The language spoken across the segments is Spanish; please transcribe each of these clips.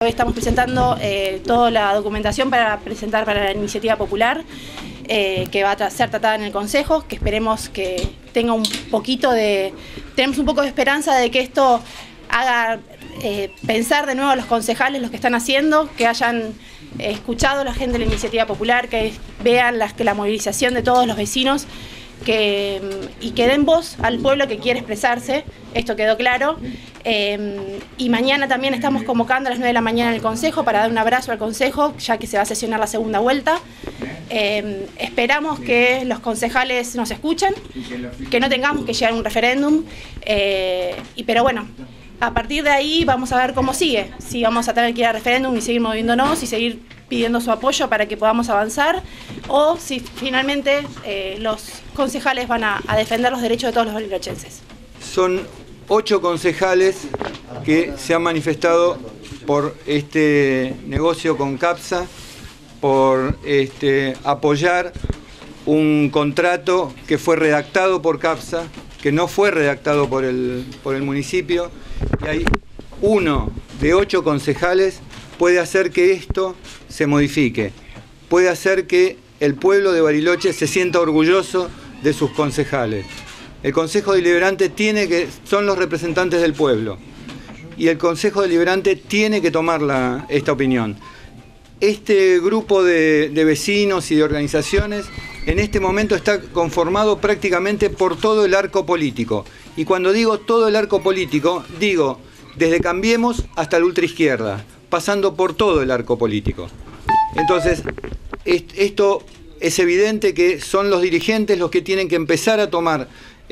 Hoy estamos presentando toda la documentación para presentar para la iniciativa popular que va a ser tratada en el Consejo, que esperemos que tenga tenemos un poco de esperanza de que esto haga pensar de nuevo a los concejales los que están haciendo, que hayan escuchado a la gente de la iniciativa popular, que vean la movilización de todos los vecinos y que den voz al pueblo que quiere expresarse. Esto quedó claro. Y mañana también estamos convocando a las 9 de la mañana en el Consejo para dar un abrazo al Consejo, ya que se va a sesionar la segunda vuelta. Esperamos que los concejales nos escuchen, que no tengamos que llegar a un referéndum, pero bueno, a partir de ahí vamos a ver cómo sigue, si vamos a tener que ir a referéndum y seguir moviéndonos y seguir pidiendo su apoyo para que podamos avanzar, o si finalmente los concejales van a defender los derechos de todos los barilochenses. Son 8 concejales que se han manifestado por este negocio con CAPSA, por apoyar un contrato que fue redactado por CAPSA, que no fue redactado por el municipio, y hay 1 de 8 concejales puede hacer que esto se modifique, puede hacer que el pueblo de Bariloche se sienta orgulloso de sus concejales. El Consejo Deliberante son los representantes del pueblo, y el Consejo Deliberante tiene que tomar esta opinión. Este grupo de vecinos y de organizaciones en este momento está conformado prácticamente por todo el arco político. Y cuando digo todo el arco político, digo desde Cambiemos hasta la ultraizquierda, pasando por todo el arco político. Entonces, esto es evidente que son los dirigentes los que tienen que empezar a tomar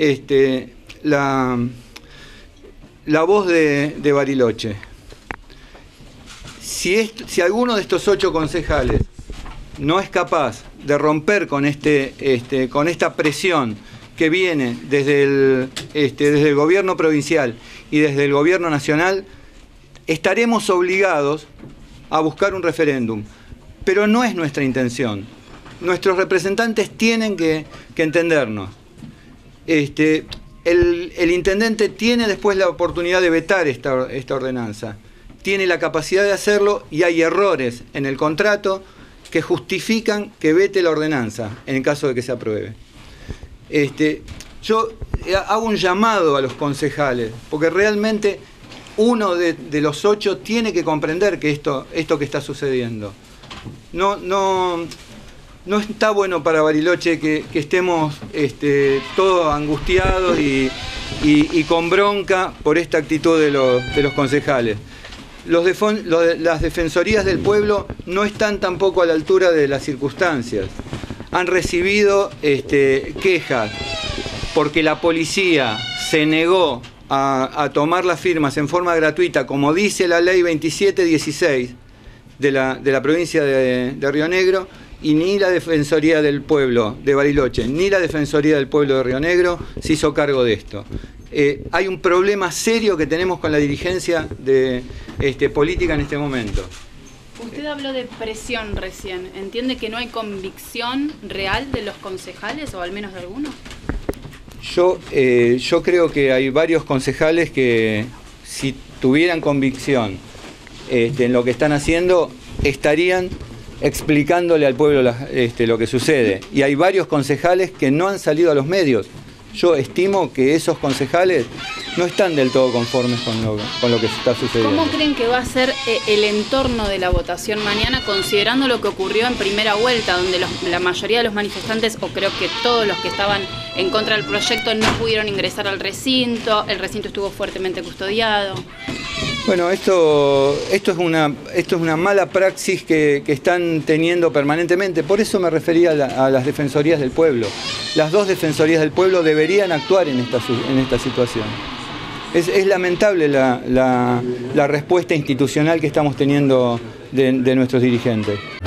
la voz de Bariloche. Si alguno de estos 8 concejales no es capaz de romper con esta presión que viene desde el gobierno provincial y desde el gobierno nacional, estaremos obligados a buscar un referéndum. Pero no es nuestra intención. Nuestros representantes tienen que entendernos. El intendente tiene después la oportunidad de vetar esta ordenanza. Tiene la capacidad de hacerlo, y hay errores en el contrato que justifican que vete la ordenanza en el caso de que se apruebe. Yo hago un llamado a los concejales, porque realmente uno de los 8 tiene que comprender que esto que está sucediendo no está bueno para Bariloche, que estemos todos angustiados y con bronca por esta actitud de los concejales. Las defensorías del pueblo no están tampoco a la altura de las circunstancias. Han recibido quejas porque la policía se negó a tomar las firmas en forma gratuita, como dice la ley 2716 de la provincia de Río Negro, y ni la Defensoría del Pueblo de Bariloche, ni la Defensoría del Pueblo de Río Negro se hizo cargo de esto. Hay un problema serio que tenemos con la dirigencia política en este momento. Usted habló de presión recién. ¿Entiende que no hay convicción real de los concejales, o al menos de algunos? Yo creo que hay varios concejales que, si tuvieran convicción en lo que están haciendo, estarían explicándole al pueblo lo que sucede. Y hay varios concejales que no han salido a los medios. Yo estimo que esos concejales no están del todo conformes con lo que está sucediendo. ¿Cómo creen que va a ser el entorno de la votación mañana, considerando lo que ocurrió en primera vuelta, donde la mayoría de los manifestantes, o creo que todos los que estaban en contra del proyecto, no pudieron ingresar al recinto, el recinto estuvo fuertemente custodiado? Bueno, esto es una mala praxis que están teniendo permanentemente. Por eso me refería a las defensorías del pueblo. Las 2 defensorías del pueblo deberían actuar en esta situación. Es lamentable la respuesta institucional que estamos teniendo de nuestros dirigentes.